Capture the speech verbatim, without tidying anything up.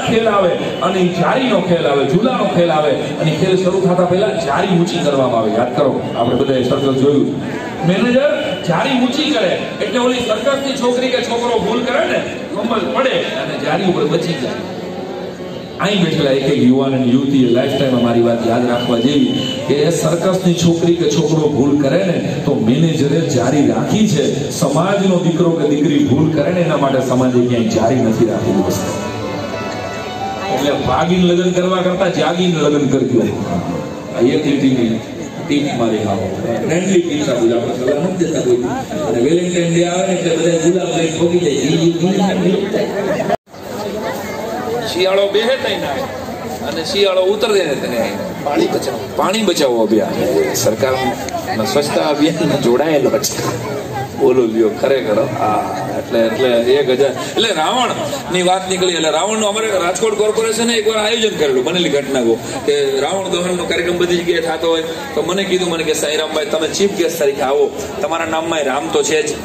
ખેલ આવે અને જારીનો ખેલ આવે, ઝૂલાનો ખેલ આવે અને ખેલ શરૂ થતા પહેલા જારી ઊંચી કરવામાં આવે. યાદ કરો, આપણે બધાએ સર્કસ જોયું. મેનેજર જારી ઊંચી કરે એટલે ઓલી સર્કસની છોકરી કે છોકરો ભૂલ કરે ને કમલ પડે અને જારી ઉપર બચી જાય. અહીં બેઠેલા એક એક યુવાન અને યુવતીએ લાઈફ ટાઈમ અમારી વાત યાદ રાખવા જેવી કે સર્કસની છોકરી કે છોકરો ભૂલ કરે ને તો મેનેજરે જારી રાખી છે. સમાજનો દીકરો કે દીકરી ભૂલ કરે ને એના માટે સમાજે ક્યાંય જારી નથી રાખી વસ્તુ. એટલે ભાગીને લગ્ન કરવા કરતા જાગીને લગ્ન કરજો. આ એક લીટીની ટીપ મારી આવો ફ્રેન્ડલી ટીપ આ બધા આપણે સલાહ નથી દેતા કોઈ. અને વેલેન્ટાઇન ડે આવે ને એટલે બધા ગુલાબ લઈને ભોગી જાય. શિયાળો બેહે નહીં ના અને શિયાળો ઉતરે ને તેને પાણી બચાવો પાણી બચાવો અભિયાન સરકારના સ્વચ્છતા અભિયાન જોડાયેલો છે. બોલો લ્યો ખરેખર. હા એટલે એટલે એક હજાર એટલે રાવણ ની વાત નીકળી એટલે રાવણ નું અમારે રાજકોટ કોર્પોરેશને એકવાર આયોજન કરેલું બનેલી ઘટના કે રાવણ દહન નો કાર્યક્રમ બધી જગ્યાએ થતો હોય તો મને કીધું મને કે સાઈરામભાઈ તમે ચીફ ગેસ્ટ તરીકે આવો, તમારા નામમાં રામ તો છે જ.